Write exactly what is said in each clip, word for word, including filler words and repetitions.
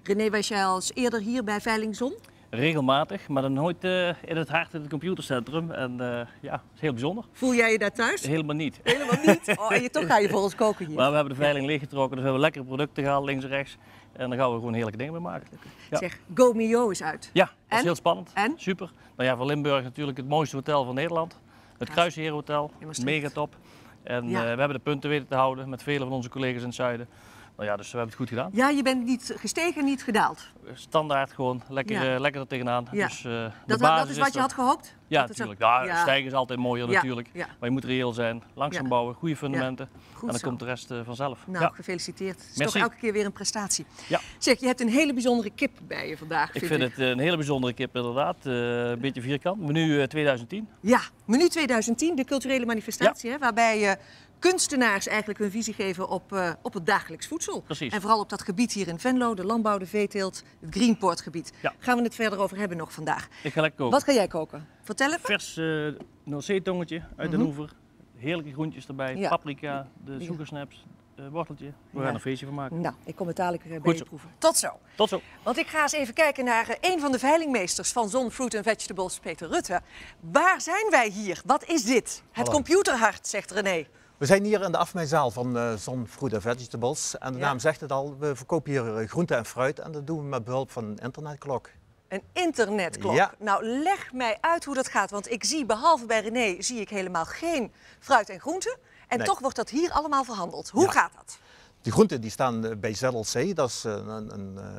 René, was jij al eerder hier bij Veiling Zon? Regelmatig, maar dan nooit uh, in het hart in het computercentrum. En uh, ja, het is heel bijzonder. Voel jij je daar thuis? Helemaal niet. Helemaal niet? Oh, en je, toch ga je voor ons koken hier. Maar we hebben de veiling ja. leeggetrokken, dus we hebben lekkere producten gehaald, links en rechts. En daar gaan we gewoon heerlijke dingen mee maken. Ja. Zeg, Go Mio is uit. Ja, dat is heel spannend. En? Super. Nou ja, voor Limburg natuurlijk het mooiste hotel van Nederland. Het Kruisherenhotel, mega top. En ja. uh, we hebben de punten weten te houden met vele van onze collega's in het zuiden. Nou ja, dus we hebben het goed gedaan. Ja, je bent niet gestegen, niet gedaald. Standaard gewoon, lekker, ja. uh, lekker er tegenaan. Ja. Dus, uh, dat, dat is wat is je had gehoopt? Ja, natuurlijk. Ja, ja. Stijgen is altijd mooier ja. natuurlijk. Ja. Maar je moet reëel zijn, langzaam ja. bouwen, goede fundamenten. Ja. En dan zo. komt de rest uh, vanzelf. Nou, ja. gefeliciteerd. Het is Merci. toch elke keer weer een prestatie. Ja. Zeg, je hebt een hele bijzondere kip bij je vandaag. Ik vind, vind het een hele bijzondere kip inderdaad. Uh, een beetje vierkant. Menu uh, tweeduizend tien. Ja, Menu tweeduizend tien, de culturele manifestatie. Ja. Hè, waarbij je... Uh, kunstenaars eigenlijk hun visie geven op, uh, op het dagelijks voedsel. Precies. En vooral op dat gebied hier in Venlo, de landbouw, de veeteelt, het Greenport-gebied. Ja. Gaan we het verder over hebben nog vandaag. Ik ga lekker koken. Wat ga jij koken? Vertel even. Vers uh, Noordzee-tongetje uit mm-hmm. de oever. Heerlijke groentjes erbij. Ja. Paprika, de zoekersnaps, uh, worteltje. We ja. gaan er een feestje van maken. Nou, ik kom het dadelijk uh, bij je proeven. Tot zo. Tot zo. Want ik ga eens even kijken naar uh, een van de veilingmeesters van Zon Fruit and Vegetables, Peter Rutte. Waar zijn wij hier? Wat is dit? Het Hallo. computerhart, zegt René. We zijn hier in de afmijnzaal van uh, Zon Fruit and Vegetables. En de ja. naam zegt het al, we verkopen hier uh, groente en fruit en dat doen we met behulp van een internetklok. Een internetklok? Ja. Nou, leg mij uit hoe dat gaat, want ik zie, behalve bij René, zie ik helemaal geen fruit en groente. En nee. toch wordt dat hier allemaal verhandeld. Hoe ja. gaat dat? Die groenten die staan uh, bij Z L C, dat is uh, een... een uh,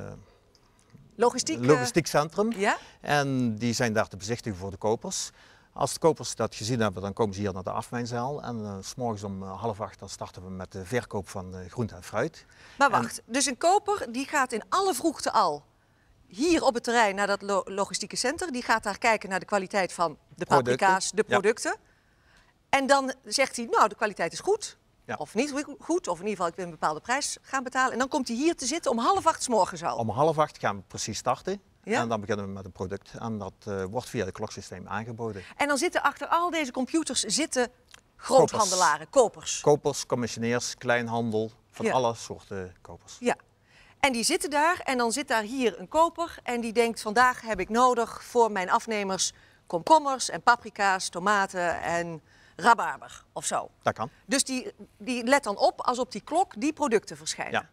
Logistiek, logistiek centrum. Uh, ja? En die zijn daar te bezichtigen voor de kopers. Als de kopers dat gezien hebben, dan komen ze hier naar de afmijnzaal. En uh, 's morgens om uh, half acht dan starten we met de verkoop van uh, groente en fruit. Maar wacht, en... dus een koper die gaat in alle vroegte al hier op het terrein naar dat lo logistieke centrum. Die gaat daar kijken naar de kwaliteit van de paprika's, de producten. Ja. En dan zegt hij, nou de kwaliteit is goed. Ja. Of niet goed, of in ieder geval ik wil een bepaalde prijs gaan betalen. En dan komt hij hier te zitten om half acht 's morgens al. Om half acht gaan we precies starten. Ja? En dan beginnen we met een product en dat uh, wordt via het kloksysteem aangeboden. En dan zitten achter al deze computers zitten groothandelaren, kopers. Kopers, kopers commissioneers, kleinhandel, van ja. alle soorten kopers. Ja. En die zitten daar en dan zit daar hier een koper en die denkt vandaag heb ik nodig voor mijn afnemers komkommers en paprika's, tomaten en rabarber of zo. Dat kan. Dus die, die let dan op als op die klok die producten verschijnen. Ja.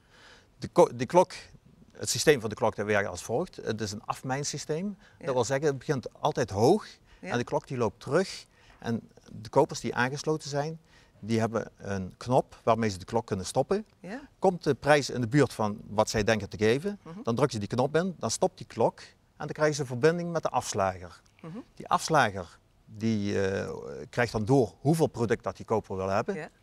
De, de klok... Het systeem van de klok dat werkt als volgt. Het is een afmijnsysteem. Ja. Dat wil zeggen, het begint altijd hoog ja. en de klok die loopt terug. En de kopers die aangesloten zijn, die hebben een knop waarmee ze de klok kunnen stoppen. Ja. Komt de prijs in de buurt van wat zij denken te geven, uh-huh. dan drukken ze die knop in, dan stopt die klok en dan krijgen ze een verbinding met de afslager. Uh-huh. Die afslager die, uh, krijgt dan door hoeveel product dat die koper wil hebben. Ja.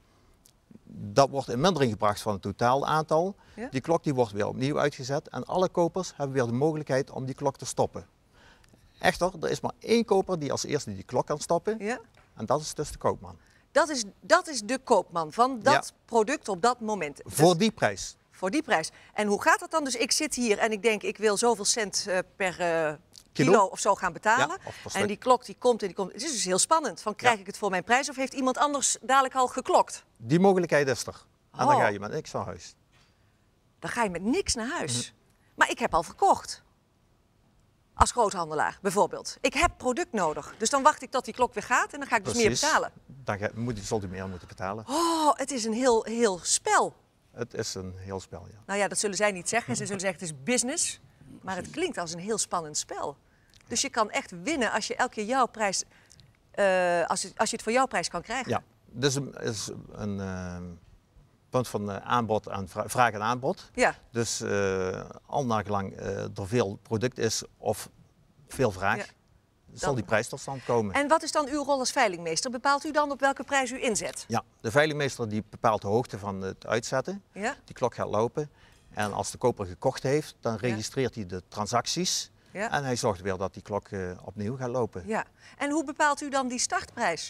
Dat wordt in mindering gebracht van het totaal aantal. Ja? Die klok die wordt weer opnieuw uitgezet en alle kopers hebben weer de mogelijkheid om die klok te stoppen. Echter, er is maar één koper die als eerste die klok kan stoppen ja? en dat is dus de koopman. Dat is, dat is de koopman van dat ja. product op dat moment. Voor dus, die prijs. Voor die prijs. En hoe gaat dat dan? Dus ik zit hier en ik denk ik wil zoveel cent uh, per uh, kilo. kilo of zo gaan betalen. Ja, en die klok die komt en die komt. Het is dus heel spannend. Van krijg ja. ik het voor mijn prijs of heeft iemand anders dadelijk al geklokt? Die mogelijkheid is er. En oh. dan ga je met niks naar huis. Dan ga je met niks naar huis. Mm-hmm. Maar ik heb al verkocht. Als groothandelaar bijvoorbeeld. Ik heb product nodig. Dus dan wacht ik tot die klok weer gaat en dan ga ik Precies. dus meer betalen. Dan ga, moet, zult u meer moeten betalen. Oh, het is een heel, heel spel. Het is een heel spel, ja. Nou ja, dat zullen zij niet zeggen. Ze zullen zeggen het is business. Maar het klinkt als een heel spannend spel. Dus je kan echt winnen als je elke keer jouw prijs, uh, als, je, als je het voor jouw prijs kan krijgen. Ja, dus het is een uh, punt van uh, aanbod en vra vraag en aanbod. Ja. Dus uh, al nagelang uh, er veel product is of veel vraag, ja. zal dan... die prijs tot stand komen. En wat is dan uw rol als veilingmeester? Bepaalt u dan op welke prijs u inzet? Ja, de veilingmeester die bepaalt de hoogte van het uitzetten. Ja? Die klok gaat lopen en als de koper gekocht heeft, dan registreert ja. hij de transacties. Ja. En hij zorgt weer dat die klok uh, opnieuw gaat lopen. Ja. En hoe bepaalt u dan die startprijs?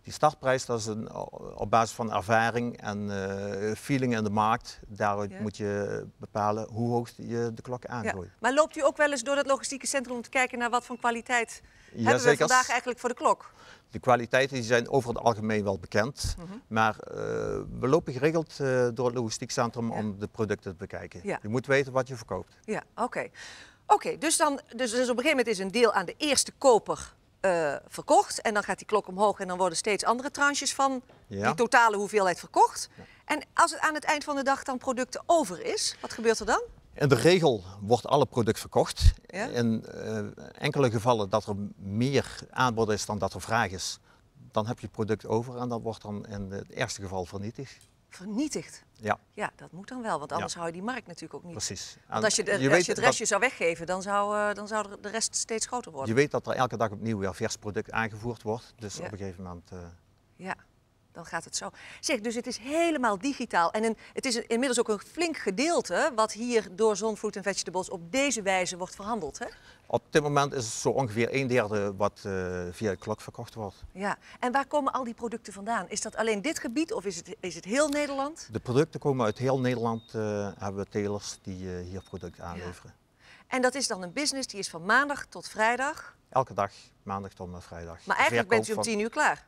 Die startprijs, dat is een, op basis van ervaring en uh, feeling in de markt. Daaruit ja. moet je bepalen hoe hoog je de klok aangooit. Ja. Maar loopt u ook wel eens door dat logistieke centrum om te kijken naar wat voor kwaliteit ja, hebben we zeker. vandaag eigenlijk voor de klok? De kwaliteiten die zijn over het algemeen wel bekend. Mm-hmm. Maar uh, we lopen geregeld uh, door het logistiek centrum ja. om de producten te bekijken. Ja. Je moet weten wat je verkoopt. Ja, oké. Okay. Oké, okay, dus, dan, dus, dus op een gegeven moment is een deel aan de eerste koper Uh, verkocht en dan gaat die klok omhoog en dan worden steeds andere tranches van ja. die totale hoeveelheid verkocht. Ja. En als het aan het eind van de dag dan producten over is, wat gebeurt er dan? In de regel wordt alle product verkocht. Ja? In uh, enkele gevallen dat er meer aanbod is dan dat er vraag is, dan heb je het product over en dat wordt dan in het eerste geval vernietigd. Vernietigd? Ja. Ja, dat moet dan wel, want anders ja. hou je die markt natuurlijk ook niet. Precies. Want als je, de, je, als je het restje dat... zou weggeven, dan zou, uh, dan zou de rest steeds groter worden. Je weet dat er elke dag opnieuw weer vers product aangevoerd wordt, dus ja. op een gegeven moment... Uh... Ja, dan gaat het zo. Zeg, dus het is helemaal digitaal en een, het is een, inmiddels ook een flink gedeelte wat hier door Zon Fruit and Vegetables op deze wijze wordt verhandeld, hè? Op dit moment is het zo ongeveer een derde wat uh, via de klok verkocht wordt. Ja, en waar komen al die producten vandaan? Is dat alleen dit gebied of is het, is het heel Nederland? De producten komen uit heel Nederland, uh, hebben we telers die uh, hier producten aanleveren. Ja. En dat is dan een business die is van maandag tot vrijdag? Elke dag, maandag tot en met vrijdag. Maar eigenlijk bent u om tien uur klaar?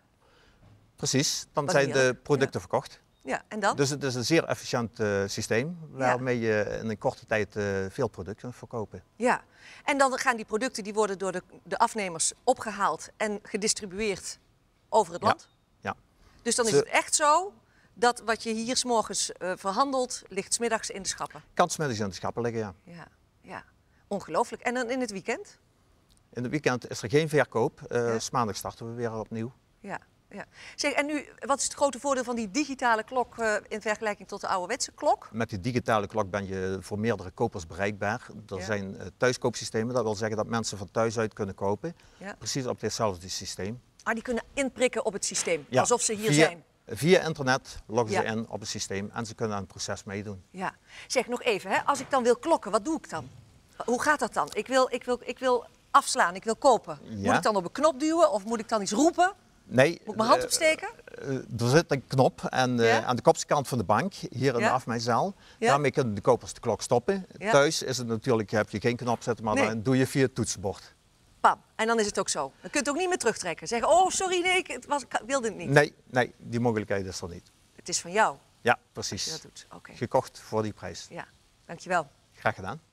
Precies, dan Wat zijn hier, de producten ja. verkocht. Ja, en dan? Dus het is een zeer efficiënt uh, systeem waarmee ja. je in een korte tijd uh, veel producten kunt verkopen. Ja, en dan gaan die producten die worden door de, de afnemers opgehaald en gedistribueerd over het land? Ja. ja. Dus dan is het echt zo dat wat je hier 's morgens uh, verhandelt, ligt 's middags in de schappen? Kan 's middags in de schappen liggen, ja. Ja, ja. Ongelooflijk. En dan in het weekend? In het weekend is er geen verkoop. Uh, ja. 's maandag starten we weer opnieuw. Ja. Ja. Zeg, en nu, wat is het grote voordeel van die digitale klok uh, in vergelijking tot de ouderwetse klok? Met die digitale klok ben je voor meerdere kopers bereikbaar. Er ja. zijn uh, thuiskoopsystemen, dat wil zeggen dat mensen van thuis uit kunnen kopen. Ja. Precies op ditzelfde systeem. Ah, die kunnen inprikken op het systeem, ja. alsof ze hier via, zijn? Via internet loggen ja. ze in op het systeem en ze kunnen aan het proces meedoen. Ja. Zeg, nog even, hè? Als ik dan wil klokken, wat doe ik dan? Hoe gaat dat dan? Ik wil, ik wil, ik wil afslaan, ik wil kopen. Ja. Moet ik dan op een knop duwen of moet ik dan iets roepen? Nee, moet ik mijn hand opsteken? Uh, uh, er zit een knop en, uh, ja? aan de kopskant van de bank, hier in ja? de afmijzaal. Ja? Daarmee kunnen de kopers de klok stoppen. Ja? Thuis is het natuurlijk, heb je geen knop zetten, maar nee. dan doe je via het toetsenbord. Pam, en dan is het ook zo. Dan kun je het ook niet meer terugtrekken. Zeggen, oh sorry, nee, ik, het was, ik wilde het niet. Nee, nee, die mogelijkheid is er niet. Het is van jou? Ja, precies. Als je dat doet. Okay. Gekocht voor die prijs. Ja, dankjewel. Graag gedaan.